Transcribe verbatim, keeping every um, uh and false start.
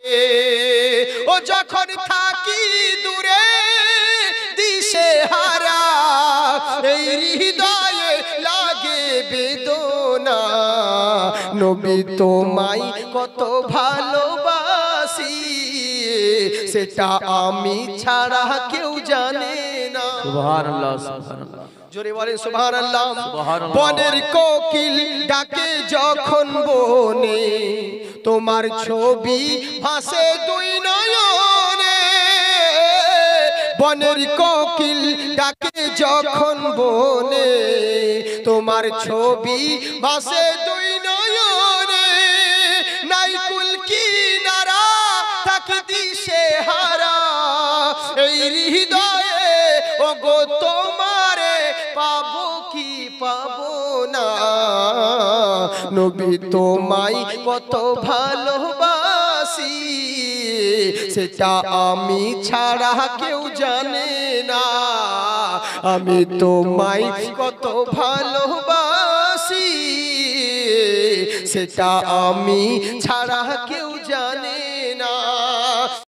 ও যখন থাকি দূরে দিশে হারা এই হৃদয়ে লাগে বেদনা নবী তোমায় কত ভালোবাসি সেটা আমি ছাড়া কেউ জানে না। সুবহানাল্লাহ সুবহানাল্লাহ জোরে বলেন সুবহানাল্লাহ। বনের কোকিল ডাকে যখন বনে তোমার ছবি ভাসে দুই নয়নে বনের কোকিল ডাকে যখন বনে তোমার ছবি ভাসে দুই নয়নে নাই কুল কিনারা তাকে দিশে হারা এই হৃদয়ে ও গো তোমারে পাবো কি পাবো না নবী তোমায় কত ভালোবাসি সেটা আমি ছাড়া কেউ জানে না আমি তোমায় কত ভালোবাসি সেটা আমি ছাড়া কেউ জানে